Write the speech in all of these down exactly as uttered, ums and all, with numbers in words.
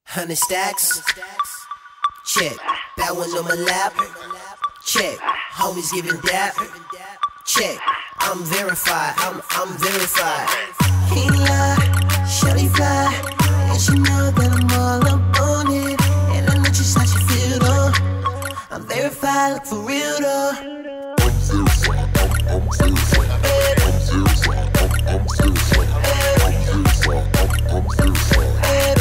Hundred stacks, check. That one on my lap, check. Homies giving dap, check. I'm verified, I'm I'm verified. Can't lie, shawty fly, and she know that I'm all up on it. And I know just how she feel though. I'm verified, look for real though. I'm verified, I'm, I'm verified, I'm verified, I'm, I'm verified, I'm verified, I'm, I'm verified.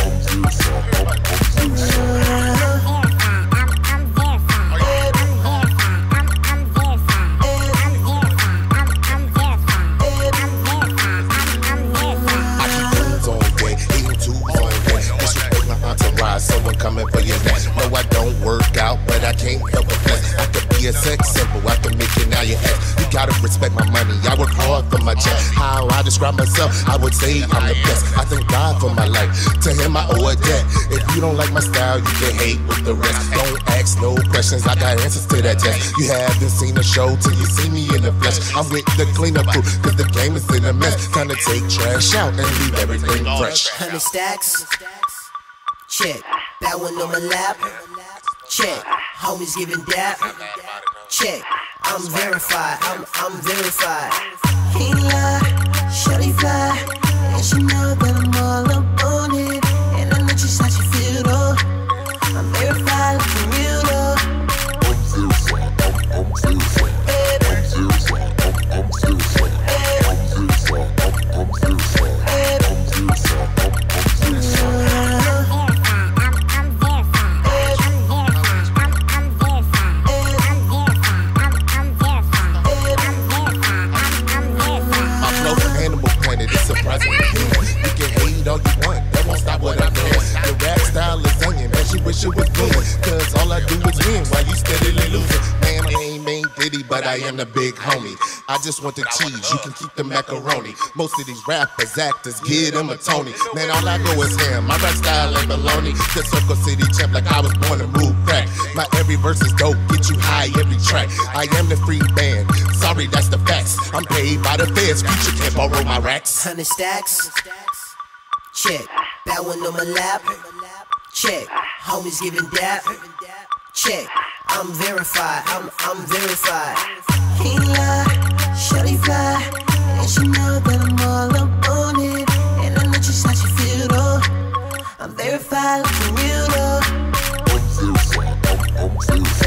Someone coming for your neck. No, I don't work out, but I can't help but flex. I could be a sex symbol, I can make it now your ex. You gotta respect my money, I work hard for my check. How I describe myself, I would say I'm the best. I thank God for my life, to him I owe a debt. If you don't like my style, you can hate with the rest. Don't ask no questions, I got answers to that test. You haven't seen a show till you see me in the flesh. I'm with the cleanup crew, cause the game is in a mess. Trying to take trash out and leave everything fresh. Hundred stacks, check. That one on my lap, check. Homies giving dap, check. I'm verified, I'm I'm verified. Can't lie, shawty fly, and she know that I'm all up on it. And I know just how she feel though. I'm verified, look for real though. I'm verified, I'm, I'm verified, I'm verified, I'm, I'm verified, I'm verified, I'm, I'm verified, I'm verified, I'm, I'm verified. You can hate all you want, that won't stop what I'm doing. Your rap style is onion, man, she wish it was good. Cause all I do is win while you steadily losing. Man, I ain't ain't Diddy, but I am the big homie. I just want the cheese, you can keep the macaroni. Most of these rappers, actors, give them a Tony. Man, all I know is him, my rap style ain't baloney. The Circle City champ like I was born to move crack. My every verse is dope, get you high every track. I am the free band, sorry that's the facts. I'm paid by the feds, future can't borrow my racks. Hundred stacks, check. That one on my lap, check. Homies giving dap, check. I'm verified, I'm I'm verified. Can't lie, shawty fly, and she know that I'm all up on it. And I know just how she feel though. I'm verified, look for real though. I'm verified, I'm, I'm verified.